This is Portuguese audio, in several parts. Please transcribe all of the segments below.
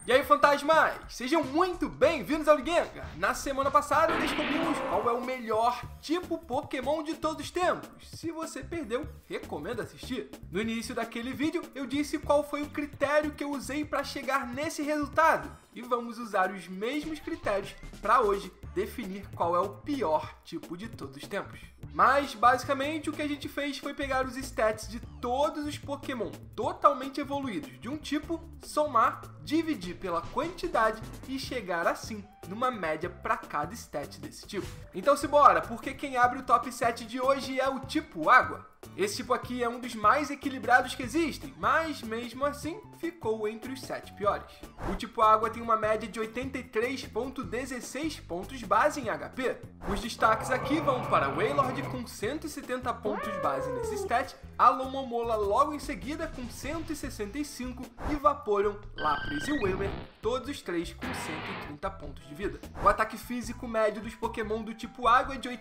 E aí, fantasmas! Sejam muito bem-vindos ao Ligenga! Na semana passada descobrimos qual é o melhor tipo Pokémon de todos os tempos. Se você perdeu, recomendo assistir. No início daquele vídeo, eu disse qual foi o critério que eu usei para chegar nesse resultado. E vamos usar os mesmos critérios para hoje definir qual é o pior tipo de todos os tempos. Mas, basicamente, o que a gente fez foi pegar os stats de todos os Pokémon totalmente evoluídos de um tipo, somar, dividir pela quantidade e chegar assim numa média para cada stat desse tipo. Então simbora, porque quem abre o top 7 de hoje é o tipo Água. Esse tipo aqui é um dos mais equilibrados que existem, mas mesmo assim ficou entre os 7 piores. O tipo Água tem uma média de 83,16 pontos base em HP. Os destaques aqui vão para Wailord com 170 pontos base nesse stat, Alomomola logo em seguida com 165 e Vaporeon, Lapras e Wailmer, todos os três com 130 pontos de vida. O ataque físico médio dos Pokémon do tipo Água é de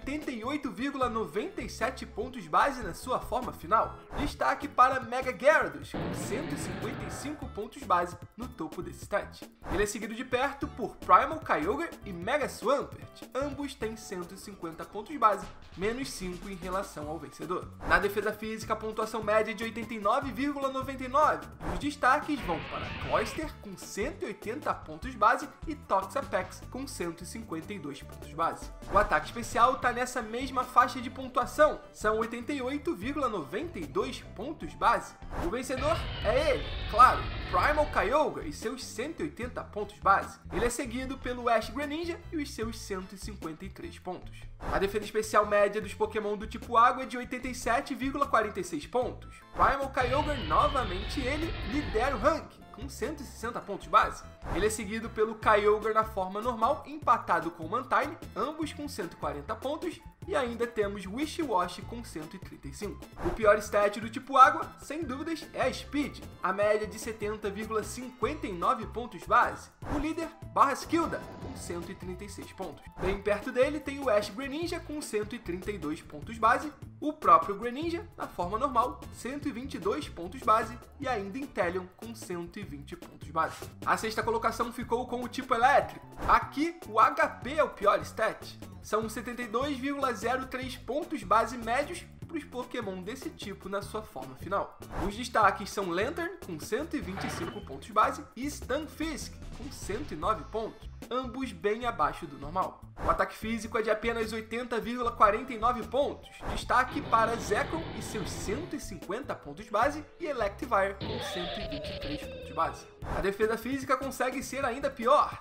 88,97 pontos base na sua forma final. Destaque para Mega Gyarados, com 155 pontos base no topo desse stat. Ele é seguido de perto por Primal Kyogre e Mega Swampert. Ambos têm 150 pontos base, menos 5 em relação ao vencedor. Na defesa física, a pontuação média é de 89,99. E os destaques vão para Cloyster, com 180 pontos base, e Toxapex, com 152 pontos base. O ataque especial está nessa mesma faixa de pontuação, são 88,92 pontos base. O vencedor é ele, claro, Primal Kyogre e seus 180 pontos base. Ele é seguido pelo Ash Greninja e os seus 153 pontos. A defesa especial média dos Pokémon do tipo Água é de 87,46 pontos. Primal Kyogre, novamente ele, lidera o ranking, com 160 pontos base. Ele é seguido pelo Kyogre na forma normal, empatado com Mantine, ambos com 140 pontos, e ainda temos Wishiwashi com 135. O pior stat do tipo Água, sem dúvidas, é a Speed, a média de 70,59 pontos base. O líder, Barraskewda, com 136 pontos. Bem perto dele tem o Ash Greninja com 132 pontos base, o próprio Greninja, na forma normal, 122 pontos base, e ainda Inteleon com 120 pontos base. A sexta colocação ficou com o tipo Elétrico. Aqui, o HP é o pior stat. São 72,03 pontos base médios para os Pokémon desse tipo na sua forma final. Os destaques são Lantern, com 125 pontos base, e Stunfisk, com 109 pontos, ambos bem abaixo do normal. O ataque físico é de apenas 80,49 pontos, destaque para Zekrom e seus 150 pontos base e Electivire com 123 pontos base. A defesa física consegue ser ainda pior,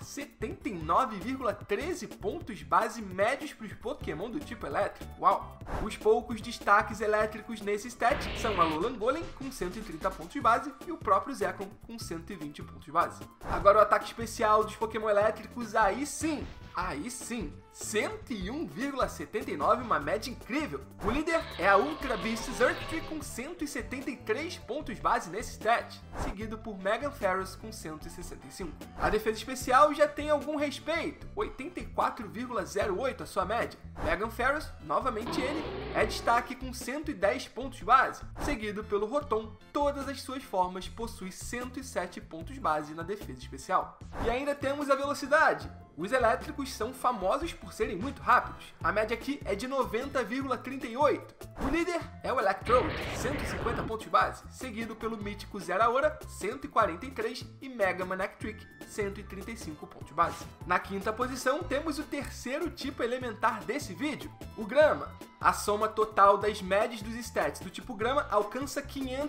79,13 pontos base médios para os Pokémon do tipo Elétrico. Uau! Os poucos destaques elétricos nesse stat são a Alolan Golem com 130 pontos base e o próprio Zekrom com 120 pontos base. Agora o ataque especial dos Pokémon elétricos, aí sim, 101,79, uma média incrível. O líder é a Ultra Beast Xerneas com 173 pontos base nesse stat, seguido por Megan Ferros com 165. A defesa especial já tem algum respeito, 84,08 a sua média. Megan Ferros, novamente ele, é destaque com 110 pontos base, seguido pelo Rotom. Todas as suas formas possuem 107 pontos base na defesa especial. E ainda temos a velocidade. Os elétricos são famosos por serem muito rápidos. A média aqui é de 90,38. O líder é o Electrode, 150 pontos base, seguido pelo mítico Zeraora, 143, e Mega Manectric, 135 pontos base. Na quinta posição temos o terceiro tipo elementar desse vídeo, o Grama. A soma total das médias dos stats do tipo Grama alcança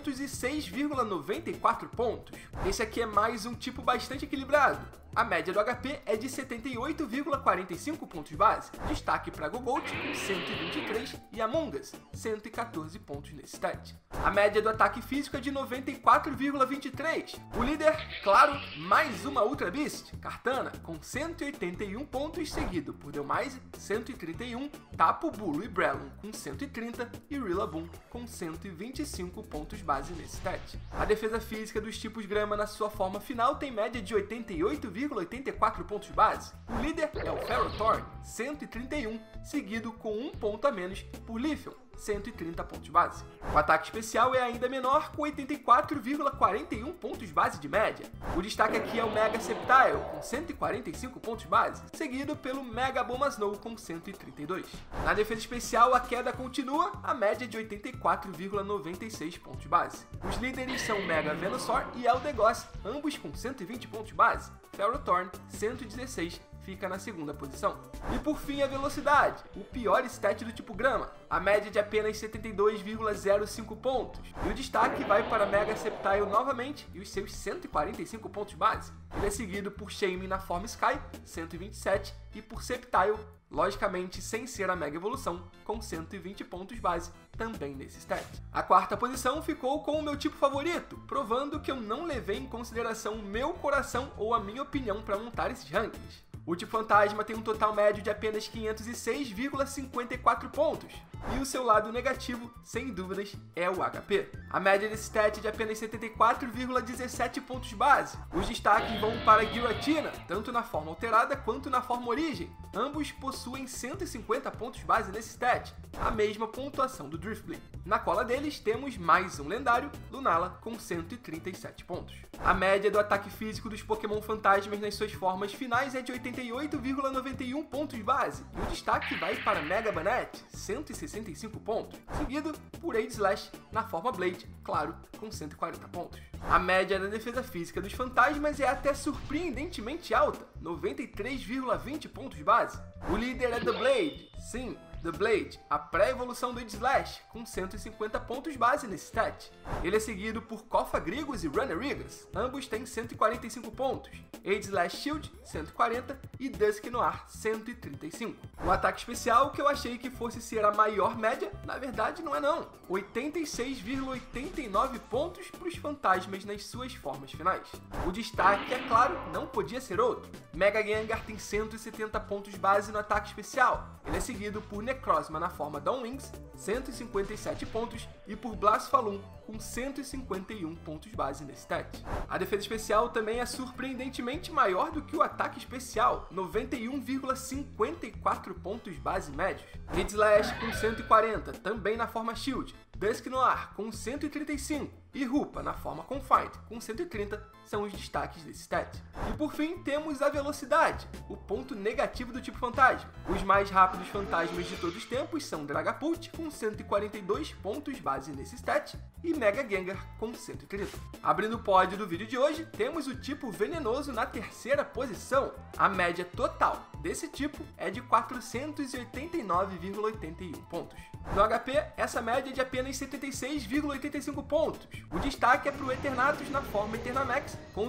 506,94 pontos. Esse aqui é mais um tipo bastante equilibrado. A média do HP é de 78,45 pontos base, destaque para Gogolt com 123 e Among Us, 114 pontos nesse stat. A média do ataque físico é de 94,23. O líder, claro, mais uma Ultra Beast, Kartana, com 181 pontos, seguido por Dewmize, 131, Tapu Bulu e Breloom com 130 e Rillaboom com 125 pontos base nesse stat. A defesa física dos tipos Grama na sua forma final tem média de 88,84 pontos base. O líder é o Ferrothorn, 131, seguido com um ponto a menos por Leafeon, 130 pontos base. O ataque especial é ainda menor, com 84,41 pontos base de média. O destaque aqui é o Mega Sceptile, com 145 pontos base, seguido pelo Mega Abomasnow, com 132. Na defesa especial, a queda continua, a média de 84,96 pontos base. Os líderes são o Mega Venusaur e Eldegoss, ambos com 120 pontos base. Ferrothorn, 116, fica na segunda posição. E por fim, a velocidade, o pior stat do tipo grama, a média de apenas 72,05 pontos. E o destaque vai para Mega Sceptile novamente e os seus 145 pontos base. Ele é seguido por Shaymin na forma Sky, 127, e por Sceptile, logicamente sem ser a Mega Evolução, com 120 pontos base, também nesse stat. A quarta posição ficou com o meu tipo favorito, provando que eu não levei em consideração o meu coração ou a minha opinião para montar esses rankings. O tipo fantasma tem um total médio de apenas 506,54 pontos, e o seu lado negativo, sem dúvidas, é o HP. A média desse stat é de apenas 74,17 pontos base. Os destaques vão para Giratina, tanto na forma alterada quanto na forma origem. Ambos possuem 150 pontos base nesse stat, a mesma pontuação do Drifblim. Na cola deles temos mais um lendário, Lunala, com 137 pontos. A média do ataque físico dos Pokémon fantasmas nas suas formas finais é de 88,91 pontos base, e o destaque vai para Mega Banette, 165 pontos, seguido por Aegislash na forma Blade, claro, com 140 pontos. A média da defesa física dos fantasmas é até surpreendentemente alta, 93,20 pontos base. O líder é The Blade, sim, The Blade, a pré-evolução do Aegislash, com 150 pontos base nesse stat. Ele é seguido por Cofagrigus e Runerigus, ambos têm 145 pontos, Aegislash Shield, 140 e Dusknoir, 135. O ataque especial, que eu achei que fosse ser a maior média, na verdade não é não, 86,89 pontos para os fantasmas nas suas formas finais. O destaque, é claro, não podia ser outro. Mega Gengar tem 170 pontos base no ataque especial, ele é seguido por Necrozma na forma Dawnwings, 157 pontos, e por Blasphaloon, com 151 pontos base nesse stat. A defesa especial também é surpreendentemente maior do que o ataque especial, 91,54 pontos base médios. Aegislash com 140, também na forma Shield. Dusknoir com 135 e Hoopa na forma Confined com 130 são os destaques desse stat. E por fim temos a velocidade, o ponto negativo do tipo fantasma. Os mais rápidos fantasmas de todos os tempos são Dragapult com 142 pontos base nesse stat e Mega Gengar com 130. Abrindo o pódio do vídeo de hoje, temos o tipo venenoso na terceira posição. A média total desse tipo é de 489,81 pontos. No HP, essa média é de apenas 76,85 pontos. O destaque é para o Eternatus na forma Eternamax, com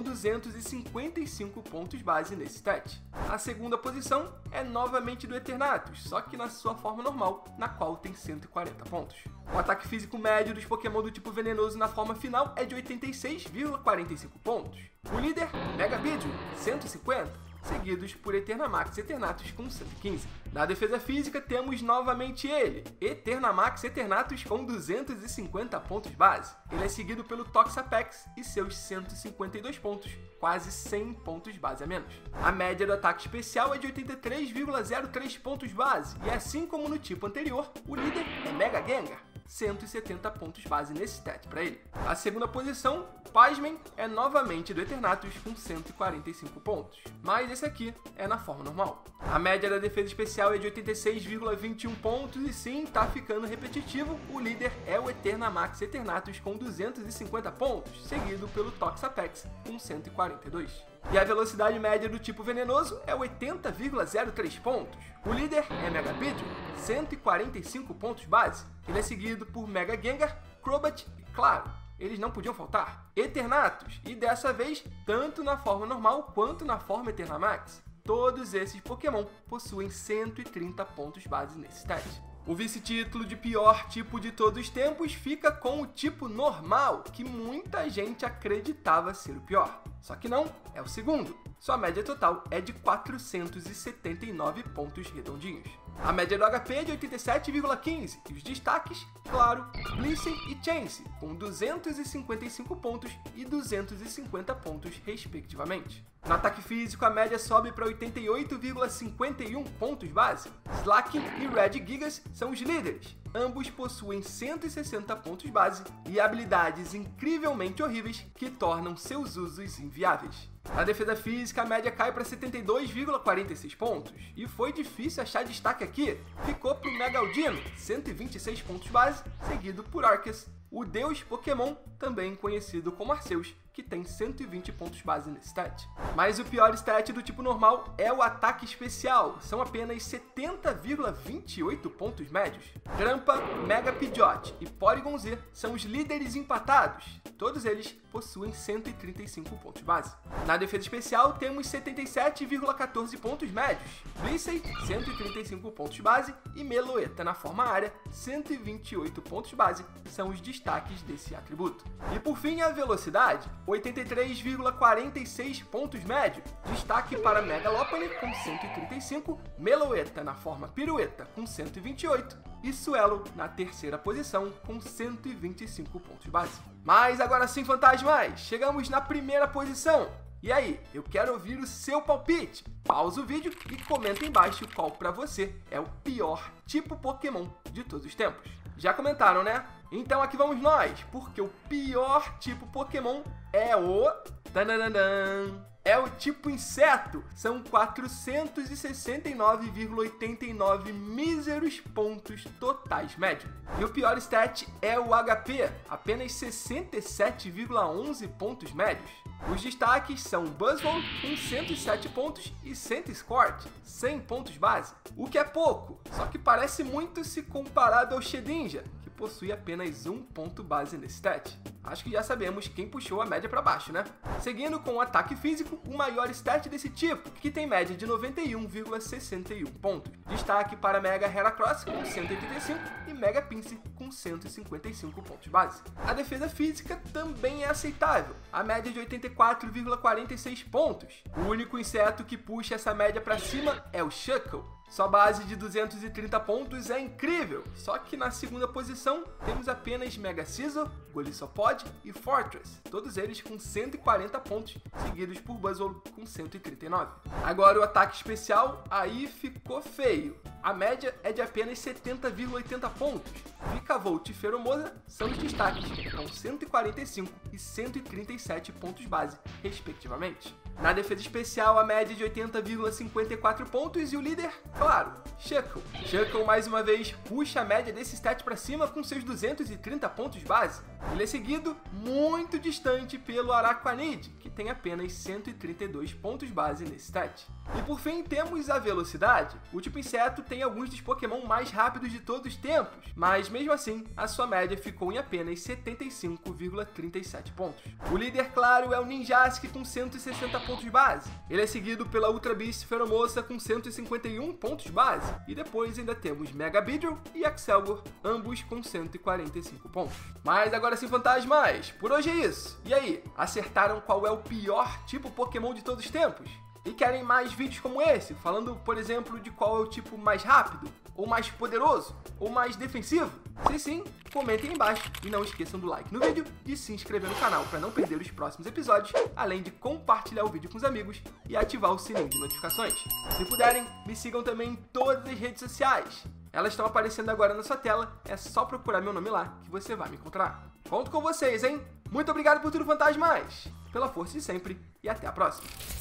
255 pontos base nesse stat. A segunda posição é novamente do Eternatus, só que na sua forma normal, na qual tem 140 pontos. O ataque físico médio dos Pokémon do tipo venenoso na forma final é de 86,45 pontos. O líder, Mega Beedrill, 150. Seguidos por Eternamax Eternatus com 115. Na defesa física temos novamente ele, Eternamax Eternatus com 250 pontos base. Ele é seguido pelo Toxapex e seus 152 pontos, quase 100 pontos base a menos. A média do ataque especial é de 83,03 pontos base, e assim como no tipo anterior, o líder é Mega Gengar, 170 pontos base nesse stat para ele. A segunda posição, pasmem, é novamente do Eternatus com 145 pontos, mas esse aqui é na forma normal. A média da defesa especial é de 86,21 pontos e sim, tá ficando repetitivo, o líder é o Eternamax Eternatus com 250 pontos, seguido pelo Toxapex com 142. E a velocidade média do tipo venenoso é 80,03 pontos. O líder é Mega Beedrill, 145 pontos base. Ele é seguido por Mega Gengar, Crobat e, claro, eles não podiam faltar, Eternatus, e dessa vez, tanto na forma normal quanto na forma Eternamax. Todos esses Pokémon possuem 130 pontos base nesse stat. O vice-título de pior tipo de todos os tempos fica com o tipo normal, que muita gente acreditava ser o pior. Só que não, é o segundo. Sua média total é de 479 pontos redondinhos. A média do HP é de 87,15 e os destaques, claro, Blissey e Chansey, com 255 pontos e 250 pontos respectivamente. No ataque físico, a média sobe para 88,51 pontos base. Slaking e Red Gigas são os líderes. ambos possuem 160 pontos base e habilidades incrivelmente horríveis que tornam seus usos inviáveis. Na defesa física, a média cai para 72,46 pontos, e foi difícil achar destaque aqui. Ficou para o Megaldino, 126 pontos base, seguido por Arceus, o deus Pokémon, também conhecido como Arceus, que tem 120 pontos base nesse stat. Mas o pior stat do tipo normal é o ataque especial, são apenas 70,28 pontos médios. Grampa, Mega Pidgeot e Porygon Z são os líderes empatados, todos eles possuem 135 pontos base. Na defesa especial temos 77,14 pontos médios, Blissey, 135 pontos base e Meloetta na forma área, 128 pontos base, são os destaques desse atributo. E por fim a velocidade, 83,46 pontos médios, destaque para Mega Lopunny com 135, Meloetta na forma pirueta com 128 e Swellow na terceira posição com 125 pontos base. Mas agora sim, fantasmas, chegamos na primeira posição. E aí, eu quero ouvir o seu palpite. Pausa o vídeo e comenta embaixo qual para você é o pior tipo Pokémon de todos os tempos. Já comentaram, né? Então aqui vamos nós, porque o pior tipo Pokémon é o... É o tipo inseto. São 469,89 míseros pontos totais médios. E o pior stat é o HP, apenas 67,11 pontos médios. Os destaques são Buzzwole com 107 pontos e Centiskorch, 100 pontos base, o que é pouco, só que parece muito se comparado ao Shedinja, que possui apenas 1 ponto base nesse stat. Acho que já sabemos quem puxou a média para baixo, né? Seguindo com o ataque físico, o maior stat desse tipo, que tem média de 91,61 pontos. Destaque para Mega Heracross com 185 e Mega Pinsir com 155 pontos base. A defesa física também é aceitável, a média de 84,46 pontos. O único inseto que puxa essa média para cima é o Shuckle. Sua base de 230 pontos é incrível, só que na segunda posição temos apenas Mega Scizor, Golisopod e Fortress, todos eles com 140 pontos, seguidos por Buzzwole com 139. Agora o ataque especial, aí ficou feio. A média é de apenas 70,80 pontos. Vikavolt e Feromosa são os destaques, com 145 e 137 pontos base, respectivamente. Na defesa especial, a média é de 80,54 pontos e o líder, claro, Shuckle. Shuckle, mais uma vez, puxa a média desse stat para cima com seus 230 pontos base. Ele é seguido muito distante pelo Araquanid, que tem apenas 132 pontos base nesse stat. E por fim, temos a velocidade. O tipo inseto tem alguns dos Pokémon mais rápidos de todos os tempos, mas mesmo assim, a sua média ficou em apenas 75,37 pontos. O líder, claro, é o Ninjask com 160 pontos base. Ele é seguido pela Ultra Beast Feromosa com 151 pontos base. E depois ainda temos Mega Beedrill e Axelgor, ambos com 145 pontos. Mas agora sim, fantasmas, por hoje é isso. E aí, acertaram qual é o pior tipo Pokémon de todos os tempos? E querem mais vídeos como esse, falando, por exemplo, de qual é o tipo mais rápido, ou mais poderoso, ou mais defensivo? Se sim, comentem aí embaixo e não esqueçam do like no vídeo e se inscrever no canal para não perder os próximos episódios, além de compartilhar o vídeo com os amigos e ativar o sininho de notificações. Se puderem, me sigam também em todas as redes sociais. Elas estão aparecendo agora na sua tela, é só procurar meu nome lá que você vai me encontrar. Conto com vocês, hein? Muito obrigado por tudo, fantasmas! Pela força de sempre e até a próxima!